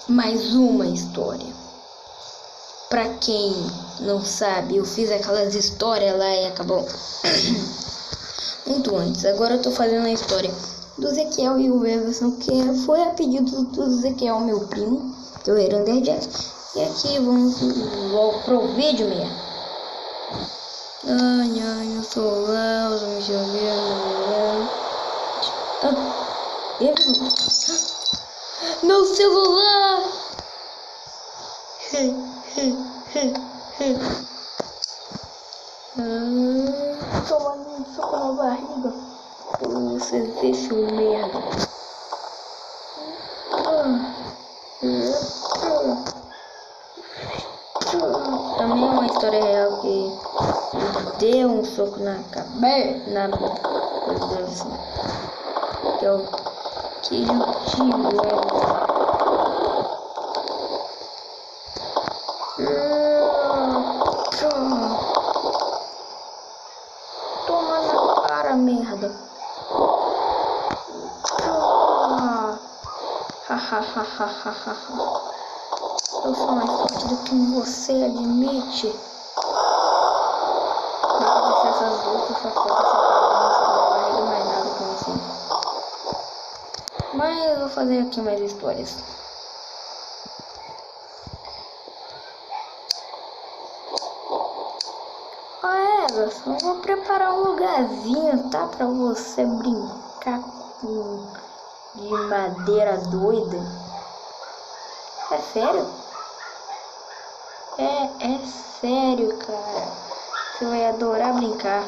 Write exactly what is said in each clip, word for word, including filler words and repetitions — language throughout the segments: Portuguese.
mais uma história. Pra quem não sabe, eu fiz aquelas histórias lá e acabou muito antes. Agora eu tô fazendo a história do Ezequiel e o Everson, que foi a pedido do Ezequiel, meu primo, do Erander Jackson. E aqui vamos, vamos pro vídeo mesmo. Ai, ai, eu sou lá, eu me chamei. Ah, Everson. Meu celular! ah, tomando um soco na barriga. Você deixa o merda. Também é uma história real que deu um soco na cabeça, na coisa assim. Que é o que ele tiro, é. Toma na cara, merda. Eu sou mais forte do que você admite. Vai acontecer essas lutas, só pode ser para barriga, mais nada como assim. Mas eu vou fazer aqui mais histórias. Eu vou preparar um lugarzinho, tá? Pra você brincar com de madeira doida. É sério? É, é sério, cara. Você vai adorar brincar.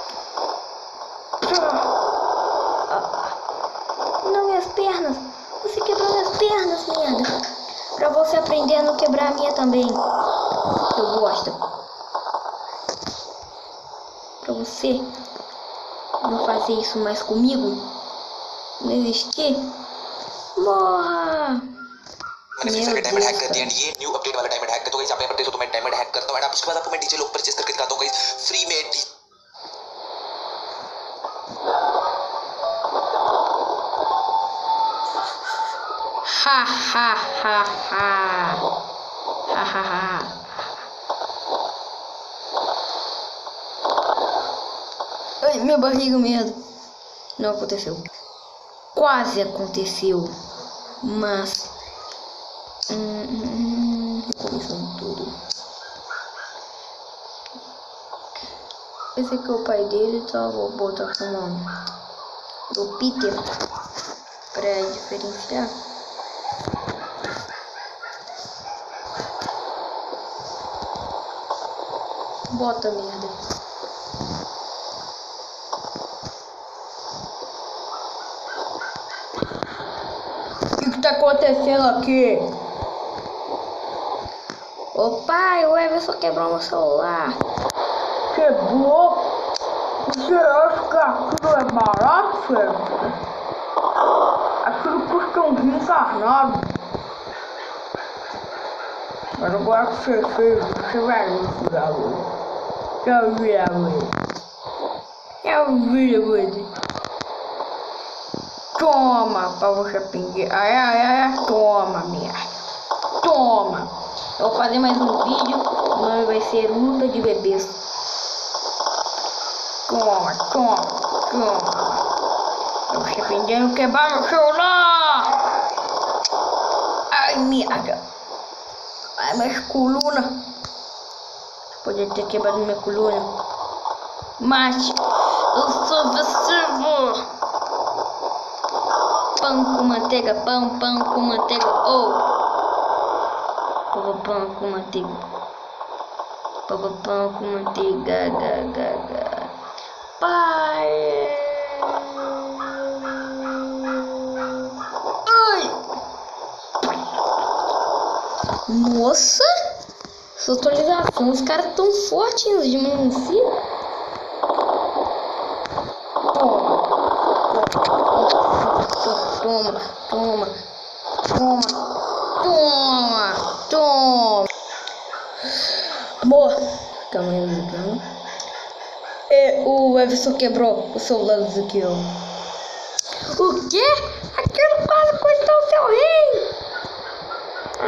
Não, minhas pernas. Você quebrou minhas pernas, merda. Pra você aprender a não quebrar a minha também. Eu gosto. Pra você não fazer isso mais comigo, não existir, morra. मैंने Free Fire diamond hack कर दिया and ये new update वाला diamond hack है। तो गाइस आप अपडेट हो तो मैं डायमंड हैक करता हूं एंड उसके बाद आपको मैं डीजे लोग परचेस करके दिखाता हूं गाइस फ्री में डी हा हा हा हा हा हा हा Ai, minha barriga, merda. Não aconteceu. Quase aconteceu. Mas... Hum, hum, começando tudo. Esse aqui é o pai dele, então eu vou botar com o nome do Peter. Pra diferenciar. Bota, merda. O que tá acontecendo aqui? Ô pai, o Everson quebrou meu celular. Quebrou? Você acha que aquilo é barato, filho? Aquilo custa um rim encarnado. Mas agora que você fez, você vai me furar hoje. Eu vi a hoje. Eu vi a hoje. Toma, pra você pinguir. Ai, ai, ai, toma, merda. Toma. Eu vou fazer mais um vídeo. O nome vai ser Luta de Bebês. Toma, toma, toma. Eu você pendendo quebrar meu celular. Ai, merda. Ai, minha coluna. Podia ter quebrado minha coluna. Mate. Eu sou agressivo. Pão com manteiga, pão, pão com manteiga, oh! Pão, pão com manteiga. Pão, pão com manteiga, ga, ga, ga. Pai! Ai! Nossa! Essa atualização, os caras tão fortes de melancia. Toma, toma, toma, toma, toma. Boa. Calma aí, Ezequiel. E o Everson quebrou o celular do Ezequiel. O quê? Aquilo quase custou o seu rim.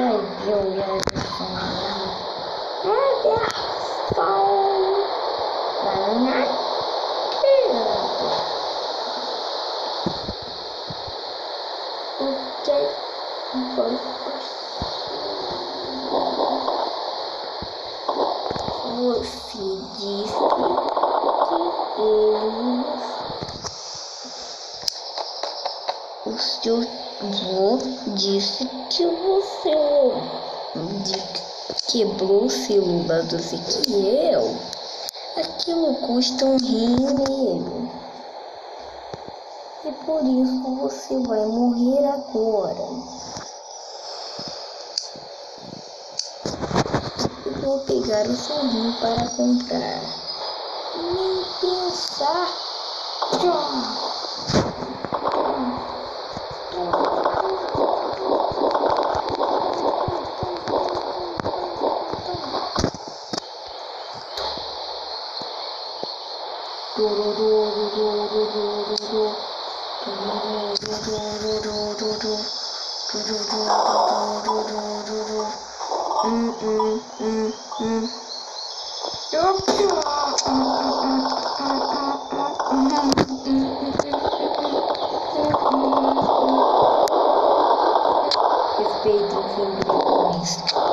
Ai, viu, versão mesmo. É versão naquilo. O que vou Você disse que eles... O seu vô disse que você de, quebrou o celular do Ezequiel. Aquilo custa um rim nele. E por isso você vai morrer agora. Eu vou pegar o seu rim para comprar. Nem pensar. Hum, hum, hum, hum. Respeito inglês.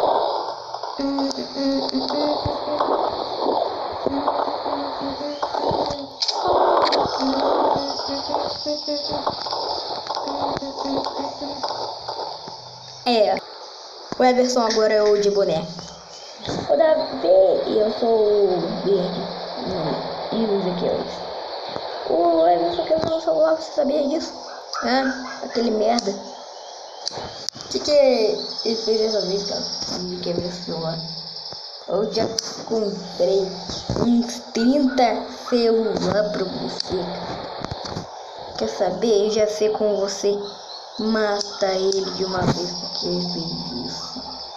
É, o Everson agora é o de boné. O Davi, eu sou o verde. Não, e o Ezequiel. O Everson quer usar o celular, você sabia disso? Ah, aquele merda. O que que ele fez dessa vez, cara? Ele quer ver o celular. Eu já comprei uns trinta celular pra você, cara. Quer saber? Eu já sei como você mata ele de uma vez, porque ele fez isso.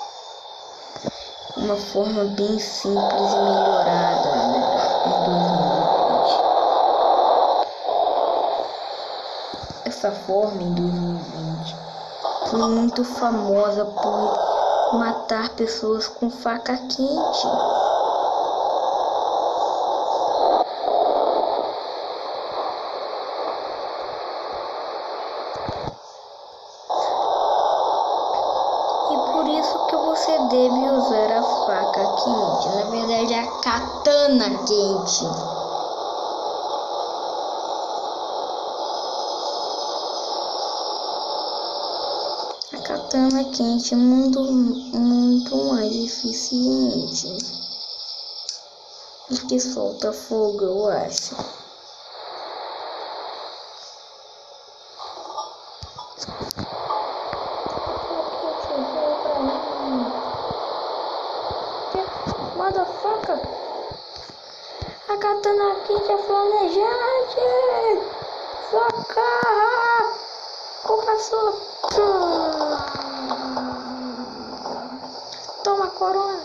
Uma forma bem simples e melhorada, né? Em dois mil e vinte. Essa forma em dois mil e vinte foi muito famosa por matar pessoas com faca quente. Você deve usar a faca quente, na verdade é a katana quente. A katana quente é muito, muito mais eficiente e que solta fogo, eu acho. Motherfucker! A katana quente é flamejante! Socorro! Culpa sua! Toma corona!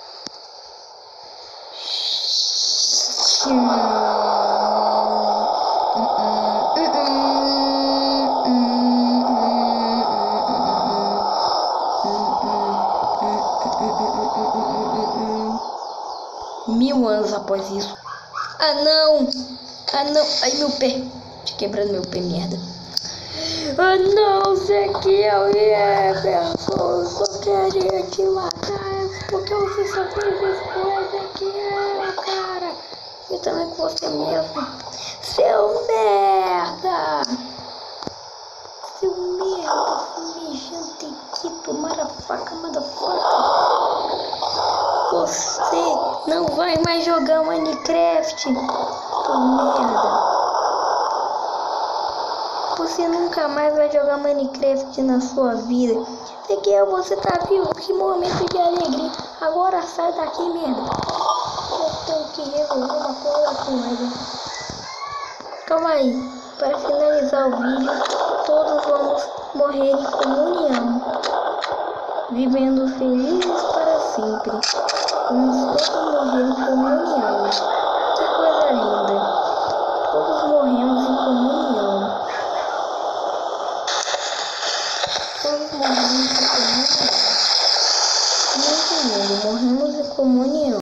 Mil anos após isso. Ah não! Ah não! Ai meu pé! Te quebrando meu pé, merda. Ah não! Ezequiel e Everson só queria te matar. Porque você só fez isso com o Ezequiel, cara. E também com você mesmo. Seu merda! Seu merda! Fumejante que tomara faca, motherfucker! Você não vai mais jogar Minecraft, seu merda. Você nunca mais vai jogar Minecraft na sua vida. Ezequiel, você tá vivo, que momento de alegria. Agora sai daqui, merda. Eu tenho que resolver uma coisa com ele. Calma aí, para finalizar o vídeo, todos vamos morrer em comunhão, vivendo felizes para sempre. Vamos todos morrer em comunhão. Que coisa linda. Todos morremos em comunhão. Todos morremos em comunhão. morremos em comunhão.